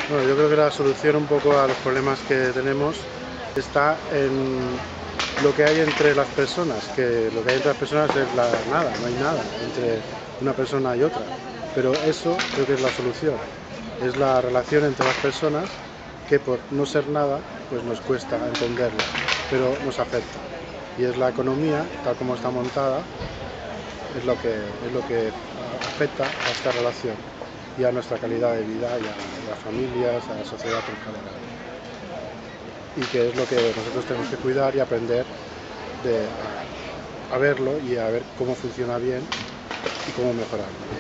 Bueno, yo creo que la solución un poco a los problemas que tenemos está en lo que hay entre las personas, que lo que hay entre las personas es la nada, no hay nada entre una persona y otra. Pero eso creo que es la solución, es la relación entre las personas que por no ser nada, pues nos cuesta entenderla, pero nos afecta. Y es la economía, tal como está montada, es lo que afecta a esta relación y a nuestra calidad de vida y a las familias, a la sociedad en general. Y que es lo que nosotros tenemos que cuidar y aprender a verlo y a ver cómo funciona bien y cómo mejorarlo.